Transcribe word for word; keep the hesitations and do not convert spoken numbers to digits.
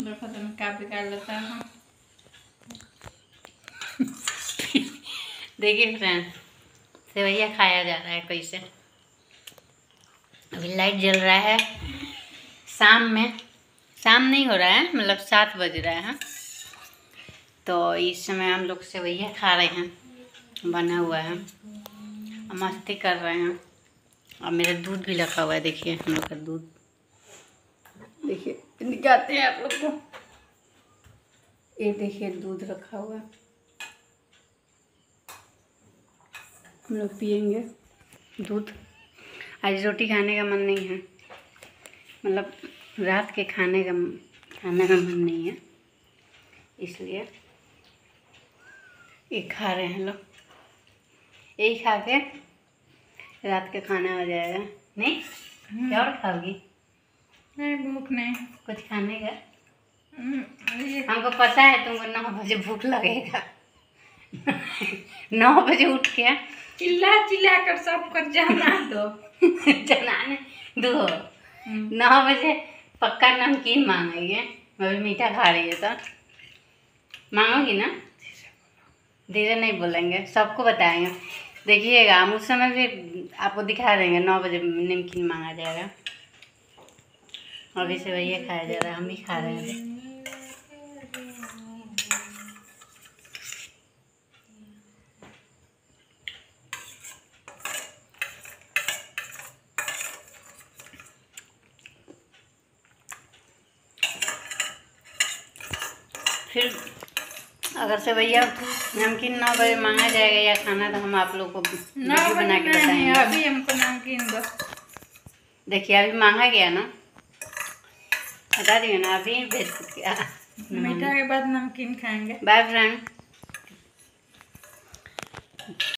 देखो तो मैं क्या बिगाड़ लेता हूँ। देखिए फ्रेंड, सेवैया खाया जा रहा है कैसे। अभी लाइट जल रहा है, शाम में, शाम नहीं हो रहा है, मतलब सात बज रहा है, तो इस समय हम लोग सेवैया खा रहे हैं, बना हुआ है, मस्ती कर रहे हैं। और मेरा दूध भी रखा हुआ है, देखिए हम लोग का दूध, देखिए दिखाते हैं आप लोग को, ये देखिए दूध रखा हुआ है, हम लोग पियेंगे दूध। आज रोटी खाने का मन नहीं है, मतलब रात के खाने का खाने का मन नहीं है, इसलिए ये खा रहे हैं लोग। यही खा के रात के खाना हो जाएगा। नहीं क्या और खाओगी? नहीं भूख नहीं, कुछ खाने का? ये हमको पता है तुमको नौ बजे भूख लगेगा। नौ बजे उठ के चिल्ला चिल्ला कर सब कर जाना दो। जनाने दो। नौ बजे पक्का नमकीन मांगेंगे, मैं भी मीठा खा रही है तो मांगोगी ना? धीरे नहीं बोलेंगे, सबको बताएंगे, देखिएगा हम उस समय भी आपको दिखा देंगे। नौ बजे नमकीन मांगा जाएगा, अभी से भैया खाया जा रहा है, हम भी खा रहे हैं। फिर अगर से भैया नमकीन नौ बजे मांगा जाएगा या खाना, तो हम आप लोग को वीडियो बना के बताएंगे। अभी हमको नमकीन दो। देखिए अभी मांगा गया ना, बता दिए ना, अभी भेज दिया। मीठा के बाद नमकीन खाएंगे। Bye friend.